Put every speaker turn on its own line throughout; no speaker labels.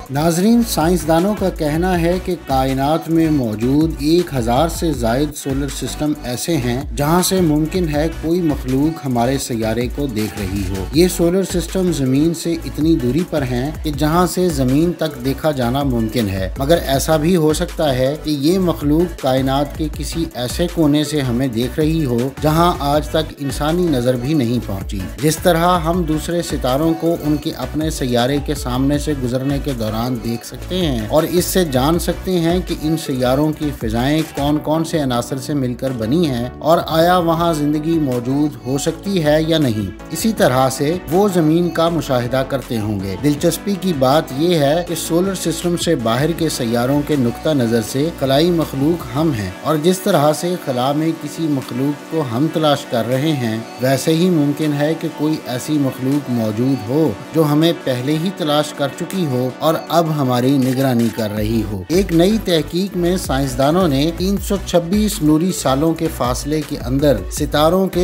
नाजरीन, साइंसदानों का कहना है कि कायनात में मौजूद 1000 से जायद सोलर सिस्टम ऐसे हैं जहां से मुमकिन है कोई मखलूक हमारे सैयारे को देख रही हो। ये सोलर सिस्टम जमीन से इतनी दूरी पर हैं कि जहां से जमीन तक देखा जाना मुमकिन है, मगर ऐसा भी हो सकता है कि ये मखलूक कायनात के किसी ऐसे कोने से हमें देख रही हो जहां आज तक इंसानी नजर भी नहीं पहुंची। जिस तरह हम दूसरे सितारों को उनके अपने सैयारे के सामने से गुजरने के दौरान देख सकते हैं और इससे जान सकते हैं कि इन सैयारों की फिजाएं कौन कौन से अनासर से मिलकर बनी हैं और आया वहां जिंदगी मौजूद हो सकती है या नहीं। इसी तरह से वो जमीन का मुशाहिदा करते होंगे। दिलचस्पी की बात यह है कि सोलर सिस्टम से बाहर के सैयारों के नुक्ता नजर से खलाई मखलूक हम हैं और जिस तरह से खला में किसी मखलूक को हम तलाश कर रहे हैं, वैसे ही मुमकिन है कि कोई ऐसी मखलूक मौजूद हो जो हमें पहले ही तलाश कर चुकी हो और अब हमारी निगरानी कर रही हो। एक नई तहकीक में साइंसदानों ने 326 नूरी सालों के फासले के अंदर सितारों के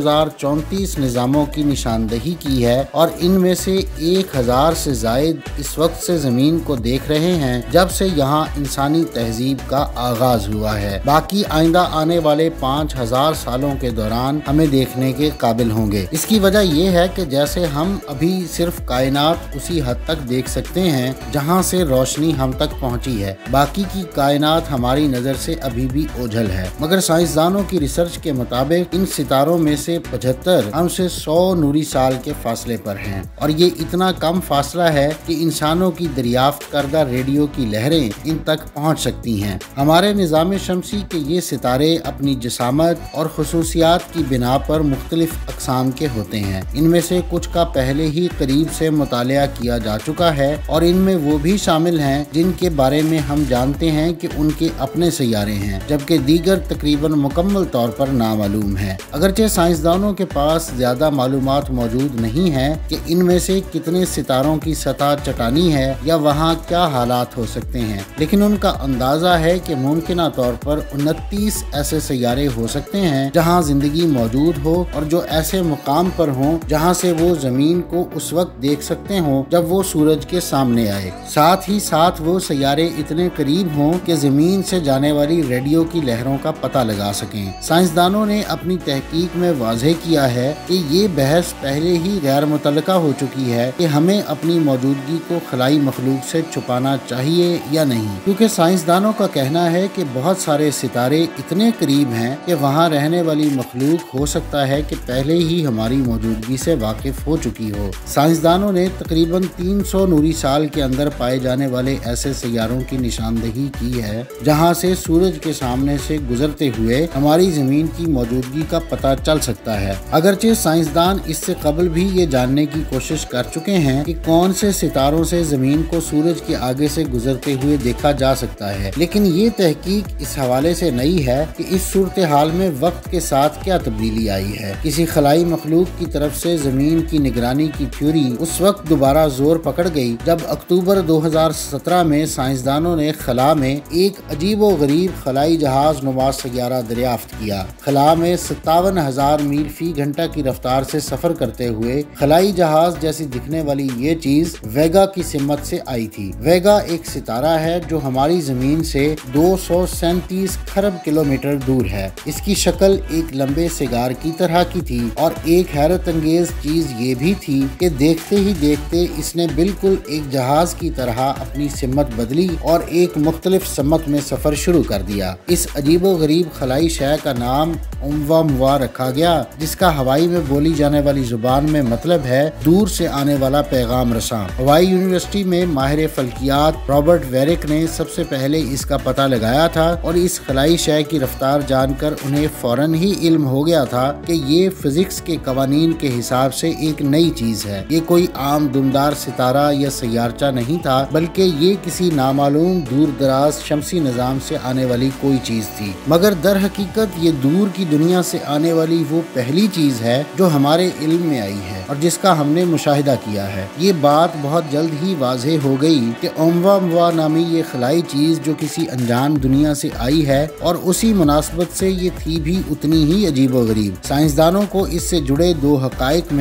2034 निजामों की निशानदही की है और इनमें से 1000 से जायद इस वक्त से जमीन को देख रहे हैं जब से यहाँ इंसानी तहजीब का आगाज हुआ है। बाकी आइंदा आने वाले 5000 सालों के दौरान हमें देखने के काबिल होंगे। इसकी वजह यह है कि जैसे हम अभी सिर्फ कायनात उसी हद तक देख सकते हैं जहां से रोशनी हम तक पहुंची है, बाकी की कायनात हमारी नजर से अभी भी ओझल है। मगर साइंसदानों की रिसर्च के मुताबिक इन सितारों में से 75 हमसे 100 नूरी साल के फासले पर हैं और ये इतना कम फासला है कि इंसानों की दरियाफ्त करदा रेडियो की लहरें इन तक पहुंच सकती हैं। हमारे निज़ाम शमसी के ये सितारे अपनी जिसामत और खुसूसियात की बिना पर मुख्तलिफ अक़साम के होते हैं। इनमें से कुछ का पहले ही करीब से मुतालिया किया जा चुका है और इनमें वो भी शामिल हैं जिनके बारे में हम जानते हैं कि उनके अपने सैयारे हैं, जबकि दीगर तकरीबन मुकम्मल तौर पर नामालूम है। अगरचे साइंसदानों के पास ज्यादा मालूमात मौजूद नहीं है कि इनमें से कितने सितारों की सतह चटानी है या वहाँ क्या हालात हो सकते हैं, लेकिन उनका अंदाजा है कि मुमकिन तौर पर 29 ऐसे सैयारे हो सकते हैं जहाँ जिंदगी मौजूद हो और जो ऐसे मुकाम पर हों जहाँ से वो जमीन को उस वक्त देख सकते हों जब वो सूरज के सामने आए। साथ ही साथ वो सैयारे इतने करीब हों कि जमीन से जाने वाली रेडियो की लहरों का पता लगा सकें। साइंसदानों ने अपनी तहकीक में वाज़ेह किया है कि ये बहस पहले ही गैर मुतल्लका हो चुकी है कि हमें अपनी मौजूदगी को खलाई मखलूक से छुपाना चाहिए या नहीं, क्योंकि साइंसदानों का कहना है कि बहुत सारे सितारे इतने करीब हैं कि वहाँ रहने वाली मखलूक हो सकता है कि पहले ही हमारी मौजूदगी से वाकिफ हो चुकी हो। साइंसदानों ने तकरीबन 300 नूरी साल के अंदर पाए जाने वाले ऐसे सैयारों की निशानदही की है जहां से सूरज के सामने से गुजरते हुए हमारी जमीन की मौजूदगी का पता चल सकता है। अगरचे साइंसदान इससे कबल भी ये जानने की कोशिश कर चुके हैं कि कौन से सितारों से जमीन को सूरज के आगे से गुजरते हुए देखा जा सकता है, लेकिन ये तहकीक इस हवाले से नई है कि इस सूरत हाल में वक्त के साथ क्या तब्दीली आई है। किसी खलाई मखलूक की तरफ से जमीन की निगरानी की थ्योरी उस वक्त दोबारा जोर पकड़ गई जब अक्टूबर 2017 में साइंसदानों ने खला में एक अजीबो गरीब खलाई जहाज नुमा सैयारा दरियाफ्त किया। खला में 57,000 मील फी घंटा की रफ्तार से सफर करते हुए खलाई जहाज जैसी दिखने वाली ये चीज वेगा की सिमत से आई थी। वेगा एक सितारा है जो हमारी जमीन से 237 खरब किलोमीटर दूर है। इसकी शक्ल एक लंबे सिगार की तरह की थी और एक हैरत अंगेज चीज ये भी थी कि देखते ही देखते इसने बिल्कुल एक जहाज की तरह अपनी सिमत बदली और एक मुख्तलिफ समत में सफर शुरू कर दिया। इस अजीबो गरीब खलाई शय का नाम ओमुमुआ रखा गया, जिसका हवाई में बोली जाने वाली जुबान में मतलब है दूर से आने वाला पैगाम रसां। हवाई यूनिवर्सिटी में माहिर फल्कियात रॉबर्ट वेरिक ने सबसे पहले इसका पता लगाया था और इस खलाई शय की रफ्तार जानकर उन्हें फौरन ही इल्म हो गया था कि ये फिजिक्स के कवानीन के हिसाब से एक नई चीज है। ये कोई आम दुमदार सितारा या सैयारचा नहीं था, बल्कि ये किसी नामालूम दूर दराज शमसी निजाम से आने वाली कोई चीज थी। मगर दर हकीकत ये दूर की दुनिया से आने वाली वो पहली चीज है जो हमारे इल्म में आई है और जिसका हमने मुशाहिदा किया है। ये बात बहुत जल्द ही वाज़ेह हो गई कि ओमुमुआ नामी ये खलाई चीज जो किसी अनजान दुनिया से आई है और उसी मुनासबत से ये थी भी उतनी ही अजीबो गरीब। साइंसदानों को इससे जुड़े दो हकाइक में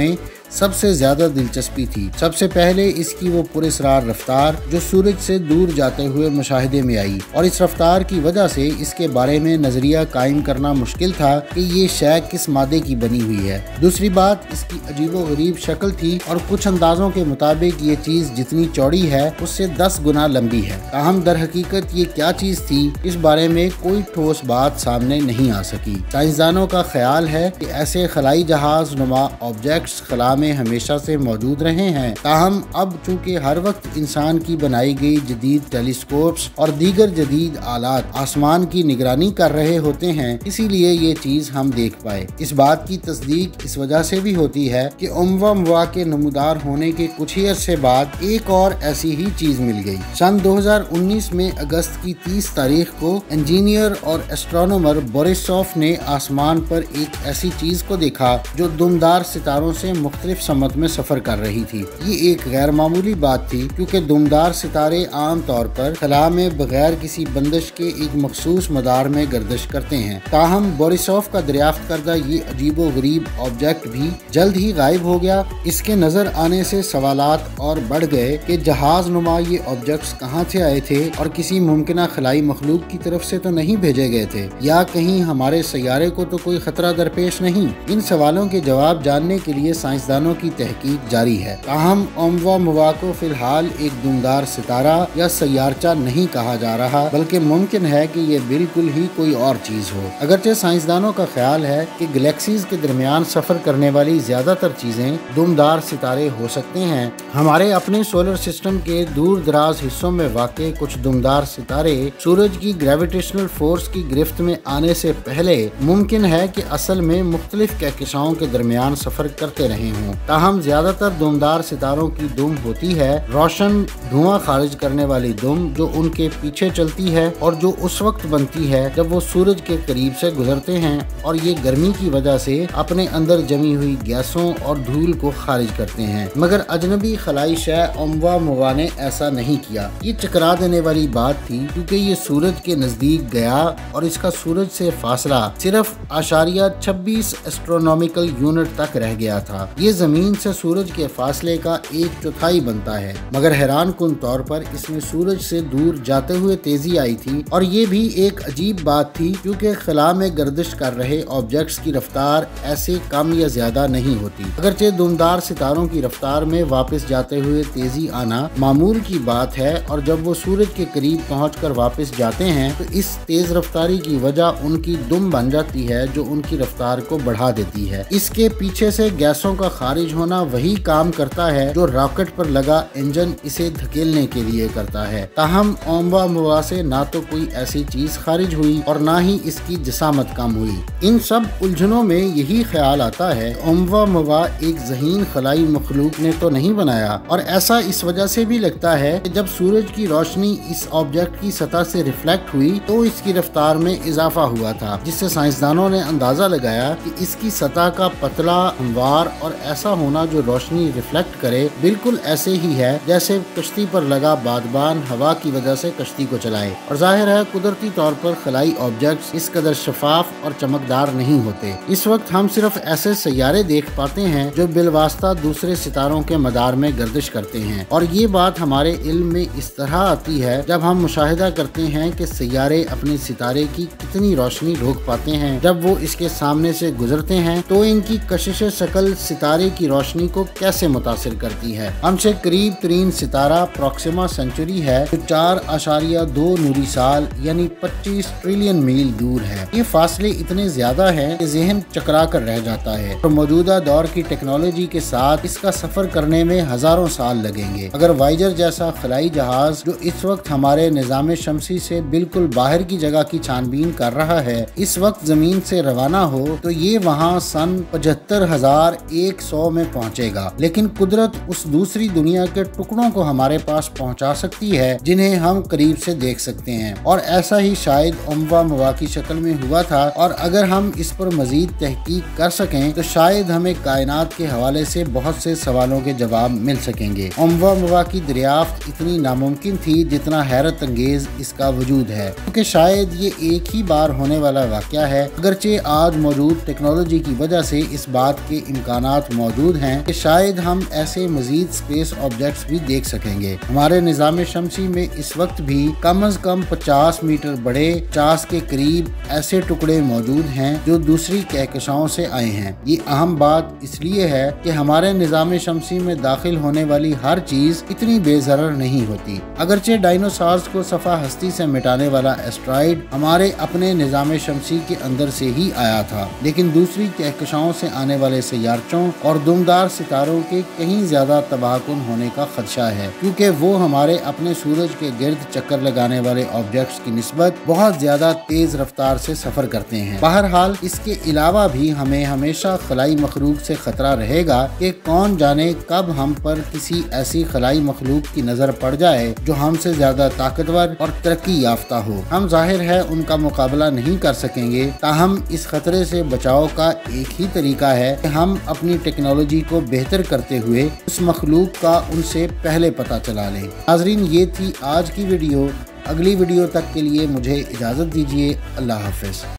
सबसे ज्यादा दिलचस्पी थी। सबसे पहले इसकी वो पुरस्रार रफ्तार जो सूरज से दूर जाते हुए मुशाहिदे में आई, और इस रफ्तार की वजह से इसके बारे में नजरिया कायम करना मुश्किल था कि ये शय किस मादे की बनी हुई है। दूसरी बात इसकी अजीबोगरीब शक्ल थी, और कुछ अंदाजों के मुताबिक ये चीज जितनी चौड़ी है उससे 10 गुना लंबी है। ताहम दर हकीकत ये क्या चीज थी, इस बारे में कोई ठोस बात सामने नहीं आ सकी। साइंसदानों का ख्याल है कि ऐसे खलाई जहाज नुमा ऑब्जेक्ट्स खला में हमेशा से मौजूद रहे हैं। ताहम अब चूंकि हर वक्त इंसान की बनाई गई जदीद टेलीस्कोप्स और दीगर जदीद आलात आसमान की निगरानी कर रहे होते हैं, इसीलिए ये चीज हम देख पाए। इस बात की तस्दीक इस वजह से भी होती है कि ओumuamua के नमूदार होने के कुछ ही अरसे बाद एक और ऐसी ही चीज मिल गई। सन 2019 में अगस्त की 30 तारीख को इंजीनियर और एस्ट्रोनॉमर बोरिसोव ने आसमान पर एक ऐसी चीज को देखा जो दुमदार सितारों से मुख्तलिफ समत में सफर कर रही थी। ये एक गैर मामूली बात थी, क्योंकि दुमदार सितारे आम तौर पर खला में बगैर किसी बंदिश के एक मखसूस मदार में गर्दिश करते हैं। ताहम बोरिसोव का दरियाफ्त करदा ये अजीबो गरीब ऑब्जेक्ट भी जल्द ही गायब हो गया। इसके नजर आने से सवालात और बढ़ गए कि जहाज नुमा ये ऑब्जेक्ट्स कहाँ से आए थे और किसी मुमकिना खलाई मखलूक की तरफ से तो नहीं भेजे गए थे, या कहीं हमारे सैयारे को तो कोई खतरा दरपेश नहीं। इन सवालों के जवाब जानने के लिए साइंसदानों की तहकीक जारी है। ताहम ओumuamua को फिलहाल एक दुमदार सितारा या सैयारचा नहीं कहा जा रहा, बल्कि मुमकिन है कि ये बिल्कुल ही कोई और चीज हो। अगरचे साइंसदानों का ख्याल है कि गैलेक्सीज के दरमियान सफर करने वाली ज्यादातर चीजें दुमदार सितारे हो सकते हैं। हमारे अपने सोलर सिस्टम के दूर दराज हिस्सों में वाक़े कुछ दुमदार सितारे सूरज की ग्रेविटेशनल फोर्स की गिरफ्त में आने से पहले मुमकिन है कि असल में मुख्तलिफ कहकशाओं के दरमियान सफर करते रहे हों। ताहम ज्यादातर दुमदार सितारों की दुम होती है रोशन धुआं खारिज करने वाली दुम, जो उनके पीछे चलती है और जो उस वक्त बनती है जब वो सूरज के करीब से गुजरते हैं और ये गर्मी की वजह से अपने अंदर जमी हुई गैसों और धूल को खारिज करते हैं। मगर अजनबी खलाई शय ओumuamua ने ऐसा नहीं किया। ये चकरा देने वाली बात थी, क्योंकि ये सूरज के नजदीक गया और इसका सूरज से फासला सिर्फ 0.26 एस्ट्रोनॉमिकल यूनिट तक रह गया था। ये जमीन से सूरज के फासले का 1/4 बनता है। मगर हैरान कुन तौर पर इसमें सूरज से दूर जाते हुए तेजी आई थी, और ये भी एक अजीब बात थी, क्योंकि खला में गर्दिश कर रहे ऑब्जेक्ट्स की रफ्तार ऐसे कम या ज्यादा नहीं होती। अगरचे दुमदार सितारों की रफ्तार में वापस जाते हुए तेजी आना मामूल की बात है, और जब वो सूरज के करीब पहुंचकर वापस जाते हैं तो इस तेज रफ्तारी की वजह उनकी दुम बन जाती है, जो उनकी रफ्तार को बढ़ा देती है। इसके पीछे से गैसों का खारिज होना वही काम करता है जो रॉकेट पर लगा इंजन इसे धकेलने के लिए करता है। ताहम ओumuamua से ना तो कोई ऐसी चीज खारिज हुई और ना ही इसकी जसामत कम हुई। इन सब उलझनों में यही ख्याल आता है ओumuamua एक ज़हीन खलाई मखलूक ने तो नहीं बनाया, और ऐसा इस वजह से भी लगता है कि जब सूरज की रोशनी इस ऑब्जेक्ट की सतह से रिफ्लेक्ट हुई तो इसकी रफ्तार में इजाफा हुआ था, जिससे साइंसदानों ने अंदाजा लगाया कि इसकी सतह का पतला, हमवार और ऐसा होना जो रोशनी रिफ्लेक्ट करे बिल्कुल ऐसे ही है जैसे कश्ती पर लगा बादबान हवा की वजह से कश्ती को चलाए। और जाहिर है कुदरती तौर पर खलाई ऑब्जेक्ट्स इस कदर शफाफ और चमकदार नहीं होते। इस वक्त हम सिर्फ ऐसे सैयारे देख पाते हैं जो बिलवास्ता दूसरे सितारों के मदार में गर्दिश करते हैं, और ये बात हमारे इल्म में इस तरह आती है जब हम मुशाहिदा करते हैं कि सैयारे अपने सितारे की कितनी रोशनी रोक पाते हैं। जब वो इसके सामने से गुजरते हैं तो इनकी कशिश शक्ल सितारे की रोशनी को कैसे मुतासिर करती है। हमसे करीब तरीन सितारा प्रोक्सिमा सेंचुरी है, जो 4.2 नूरी साल यानी 25 ट्रिलियन मील दूर है। ये फासले इतने ज्यादा है कि ज़हन चकरा कर रह जाता है, और मौजूदा दौर की टेक्नोलॉजी के साथ इसका सफर करने में हजारों साल लगेंगे। अगर वाइजर जैसा खलाई जहाज जो इस वक्त हमारे निजाम शमसी से बिल्कुल बाहर की जगह की छानबीन कर रहा है इस वक्त जमीन से रवाना हो तो ये वहाँ सन 75,100 में पहुँचेगा। लेकिन कुदरत उस दूसरी दुनिया के टुकड़ों को हमारे पास पहुँचा सकती है जिन्हें हम करीब से देख सकते हैं, और ऐसा ही शायद ओumuamua की शक्ल में हुआ था। और अगर हम इस पर मजीद तहकीक कर सकें तो शायद हमें कायनात के हवाले से बहुत से सवालों के जवाब मिल सकेंगे। ओumuamua की दरियाफ्त इतनी नामुमकिन थी जितना हैरत अंगेज इसका वजूद है, क्योंकि शायद ये एक ही बार होने वाला वाक़या है। अगरचे आज मौजूद टेक्नोलॉजी की वजह से इस बात के इम्कानात موجود हैं कि शायद हम ऐसे मजीद स्पेस ऑब्जेक्ट्स भी देख सकेंगे। हमारे निज़ाम शमसी में इस वक्त भी कम अज कम 50 मीटर बड़े, 50 के करीब ऐसे टुकड़े मौजूद हैं जो दूसरी कहकशाओं से आए हैं। ये अहम बात इसलिए है कि हमारे निज़ाम शमसी में दाखिल होने वाली हर चीज इतनी बेज़रर नहीं होती। अगरचे डायनासोर्स को सफ़ा हस्ती से मिटाने वाला एस्ट्रॉइड हमारे अपने निज़ाम शमसी के अंदर से ही आया था, लेकिन दूसरी कहकशाओं से आने वाले सैयारचों और दुमदार सितारों के कहीं ज्यादा तबाहकुन होने का खदशा है, क्योंकि वो हमारे अपने सूरज के गिर्द चक्कर लगाने वाले ऑब्जेक्ट्स की निस्बत बहुत ज्यादा तेज रफ्तार से सफर करते हैं। बहरहाल इसके अलावा भी हमें हमेशा खलाई मखलूक से खतरा रहेगा कि कौन जाने कब हम पर किसी ऐसी खलाई मखलूक की नजर पड़ जाए जो हमसे ज्यादा ताकतवर और तरक्की याफ्ता हो। हम जाहिर है उनका मुकाबला नहीं कर सकेंगे, ताहम इस खतरे से बचाव का एक ही तरीका है कि हम अपनी टेक्नोलॉजी को बेहतर करते हुए उस मखलूक का उनसे पहले पता चला लें। नाज़रीन, ये थी आज की वीडियो। अगली वीडियो तक के लिए मुझे इजाज़त दीजिए। अल्लाह हाफ़िज़।